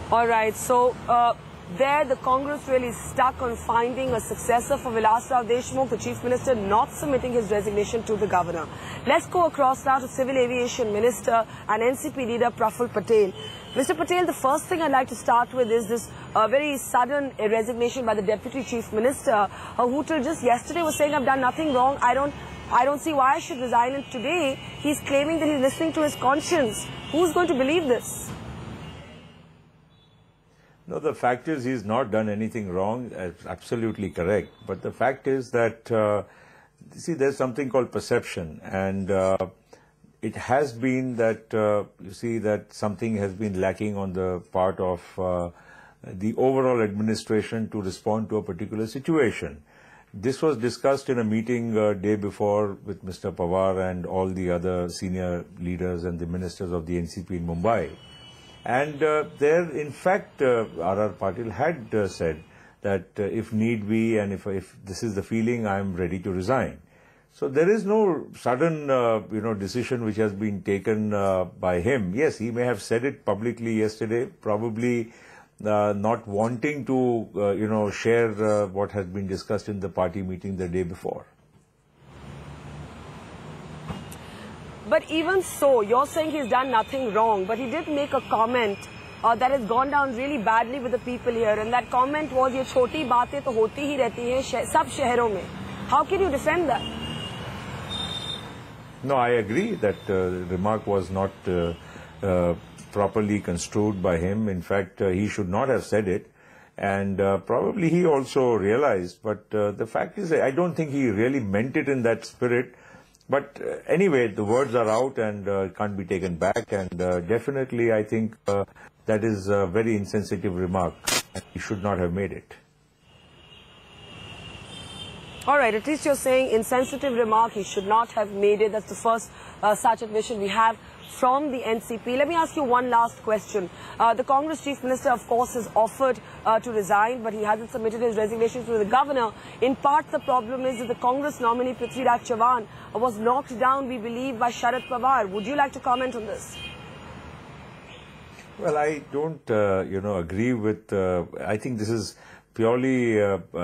All right, so there the Congress really stuck on finding a successor for Vilas Rao Deshmukh, the Chief Minister not submitting his resignation to the Governor. Let's go across now to Civil Aviation Minister and NCP leader Praful Patel. Mr. Patel, the first thing I'd like to start with is this very sudden resignation by the Deputy Chief Minister, who till just yesterday was saying, I've done nothing wrong, I don't see why I should resign, and today he's claiming that he's listening to his conscience. Who's going to believe this? No, the fact is he's not done anything wrong. That's absolutely correct. But the fact is that, see, there's something called perception. And it has been that, you see, that something has been lacking on the part of the overall administration to respond to a particular situation. This was discussed in a meeting day before with Mr. Pawar and all the other senior leaders and the ministers of the NCP in Mumbai. And there, in fact, R.R. Patil had said that if need be and if this is the feeling, I am ready to resign. So there is no sudden, decision which has been taken by him. Yes, he may have said it publicly yesterday, probably not wanting to, share what has been discussed in the party meeting the day before. But even so, you're saying he's done nothing wrong, but he did make a comment that has gone down really badly with the people here, and that comment was, "ये छोटी बातें तो होती ही रहती हैं सब शहरों में." How can you defend that? No, I agree that the remark was not properly construed by him. In fact, he should not have said it, and probably he also realized. But the fact is, I don't think he really meant it in that spirit. But anyway, the words are out and can't be taken back, and definitely I think that is a very insensitive remark. He should not have made it. All right, at least you're saying insensitive remark, he should not have made it. That's the first such admission we have from the NCP. Let me ask you one last question. The Congress Chief Minister, of course, has offered to resign, but he hasn't submitted his resignation to the Governor. In part, the problem is that the Congress nominee, Prithviraj Chavan, was knocked down, we believe, by Sharad Pawar. Would you like to comment on this? Well, I don't, agree with, I think this is purely,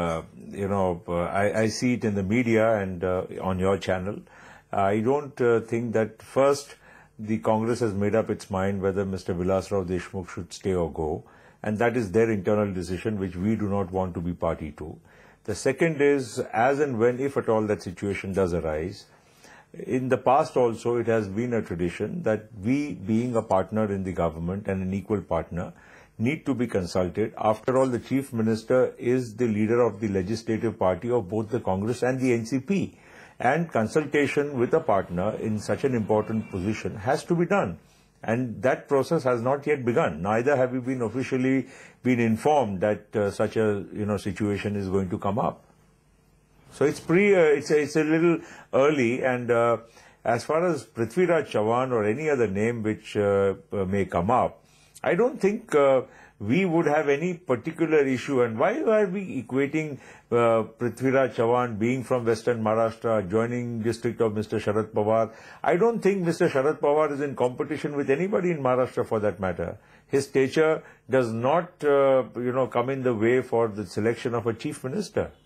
I see it in the media and on your channel. I don't think that first, the Congress has made up its mind whether Mr. Vilas Rao Deshmukh should stay or go, and that is their internal decision, which we do not want to be party to. The second is, as and when, if at all, that situation does arise, in the past also it has been a tradition that we, being a partner in the government and an equal partner, need to be consulted. After all, the Chief Minister is the leader of the legislative party of both the Congress and the NCP. And consultation with a partner in such an important position has to be done. And that process has not yet begun. Neither have we been officially informed that such a situation is going to come up. So it's a little early. And as far as Prithviraj Chavan or any other name which may come up, I don't think we would have any particular issue. And why are we equating Prithviraj Chavan being from Western Maharashtra, joining district of Mr. Sharad Pawar? I don't think Mr. Sharad Pawar is in competition with anybody in Maharashtra for that matter. His stature does not, come in the way for the selection of a chief minister.